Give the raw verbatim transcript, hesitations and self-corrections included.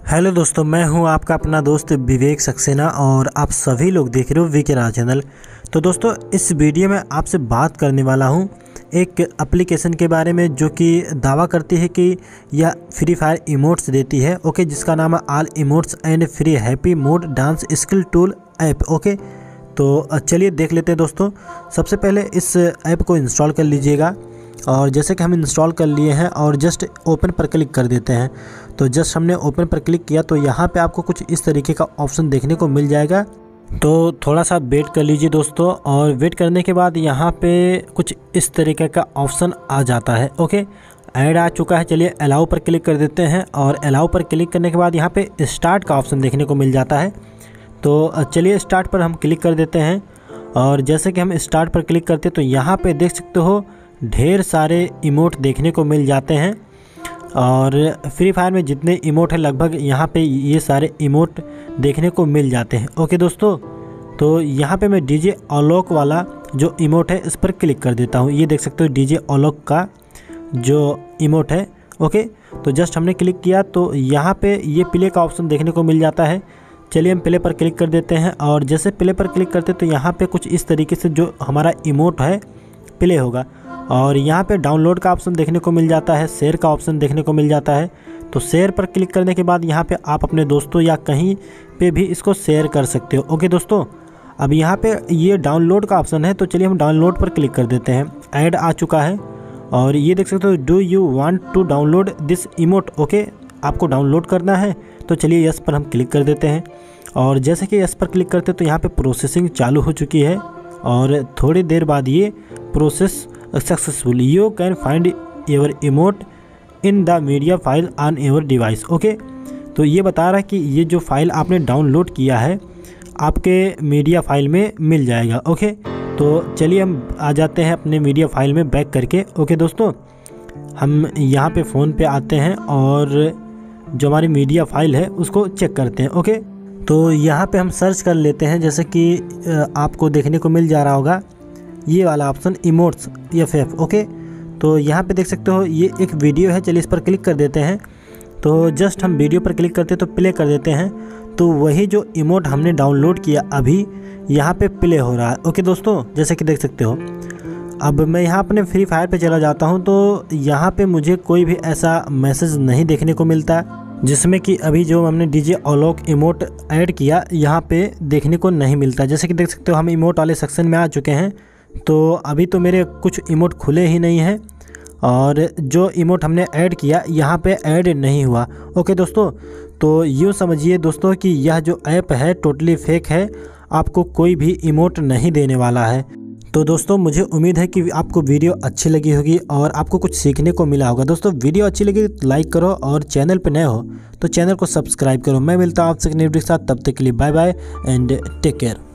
Hello दोस्तों, मैं हूं आपका अपना दोस्त विवेक सक्सेना और आप सभी लोग देख रहे हो वीके राज चैनल। तो दोस्तों, इस वीडियो में आपसे बात करने वाला हूं एक एप्लीकेशन के बारे में जो कि दावा करती है कि यह फ्री फायर इमोट्स देती है। ओके, जिसका नाम है all emotes and free happy mode dance skill tool app. Okay, तो चलिए देख लेते हैं दोस्तों। सबसे पहले इस ऐप को इंस्टॉल कर लीजिएगा और जैसे कि हम इंस्टॉल कर लिए हैं और जस्ट ओपन पर क्लिक कर देते हैं। तो जस्ट हमने ओपन पर क्लिक किया तो यहाँ पे आपको कुछ इस तरीके का ऑप्शन देखने को मिल जाएगा। तो थोड़ा सा वेट कर लीजिए दोस्तों, और वेट करने के बाद यहाँ पे कुछ इस तरीके का ऑप्शन आ जाता है। ओके, ऐड आ चुका है। चलिए अलाउ पर क्लिक कर देते हैं और अलाउ पर क्लिक करने के बाद यहाँ पे स्टार्ट का ऑप्शन देखने को मिल जाता है। तो चलिए स्टार्ट पर हम क्लिक कर देते हैं और जैसे कि हम स्टार्ट पर क्लिक करते हैं तो यहाँ पे देख सकते हो ढेर सारे इमोट देखने को मिल जाते हैं। और फ्री फायर में जितने इमोट है लगभग यहाँ पे ये सारे इमोट देखने को मिल जाते हैं। ओके दोस्तों, तो यहाँ पे मैं डीजे ऑलोक वाला जो इमोट है इस पर क्लिक कर देता हूँ। ये देख सकते हो डीजे ऑलोक का जो इमोट है। ओके, तो जस्ट हमने क्लिक किया तो यहाँ पे ये प्ले का ऑप्शन देखने को मिल जाता है। चलिए हम प्ले पर क्लिक कर देते हैं और जैसे प्ले पर क्लिक करते तो यहाँ पे कुछ इस तरीके से जो हमारा इमोट है प्ले होगा। और यहाँ पे डाउनलोड का ऑप्शन देखने को मिल जाता है, शेयर का ऑप्शन देखने को मिल जाता है। तो शेयर पर क्लिक करने के बाद यहाँ पे आप अपने दोस्तों या कहीं पे भी इसको शेयर कर सकते हो। ओके दोस्तों, अब यहाँ पे ये डाउनलोड का ऑप्शन है तो चलिए हम डाउनलोड पर क्लिक कर देते हैं। ऐड आ चुका है और ये देख सकते हो do you want to download this emote. Okay, आपको डाउनलोड करना है तो चलिए यस पर हम क्लिक कर देते हैं। और जैसे कि यस पर क्लिक करते तो यहाँ पर प्रोसेसिंग चालू हो चुकी है और थोड़ी देर बाद ये process successful. You can find your emote in the media file on your device. Okay, तो ये बता रहा है कि ये जो फाइल आपने डाउनलोड किया है आपके मीडिया फाइल में मिल जाएगा। ओके, तो चलिए हम आ जाते हैं अपने मीडिया फाइल में बैक करके। ओके दोस्तों, हम यहाँ पे फ़ोन पे आते हैं और जो हमारी मीडिया फाइल है उसको चेक करते हैं। ओके, तो यहाँ पे हम सर्च कर लेते हैं, जैसे कि आपको देखने को मिल जा रहा होगा ये वाला option emotes F F. Okay, तो यहाँ पे देख सकते हो ये एक वीडियो है। चलिए इस पर क्लिक कर देते हैं। तो जस्ट हम वीडियो पर क्लिक करते हैं तो प्ले कर देते हैं। तो वही जो इमोट हमने डाउनलोड किया अभी यहाँ पे प्ले हो रहा है। ओके दोस्तों, जैसे कि देख सकते हो। अब मैं यहाँ अपने फ्री फायर पे चला जाता हूँ तो यहाँ पे मुझे कोई भी ऐसा मैसेज नहीं देखने को मिलता जिसमें कि अभी जो हमने डीजे ऑलोक इमोट ऐड किया यहाँ पे देखने को नहीं मिलता। जैसे कि देख सकते हो हम इमोट वाले सेक्शन में आ चुके हैं। तो अभी तो मेरे कुछ इमोट खुले ही नहीं हैं और जो इमोट हमने ऐड किया यहाँ पे ऐड नहीं हुआ। ओके दोस्तों, तो यूँ समझिए दोस्तों कि यह जो ऐप है टोटली फेक है, आपको कोई भी इमोट नहीं देने वाला है। तो दोस्तों, मुझे उम्मीद है कि आपको वीडियो अच्छी लगी होगी और आपको कुछ सीखने को मिला होगा। दोस्तों, वीडियो अच्छी लगी तो लाइक करो और चैनल पर नए हो तो चैनल को सब्सक्राइब करो। मैं मिलता हूँ आपसे एक नई वीडियो के साथ, तब तक के लिए bye bye and take care.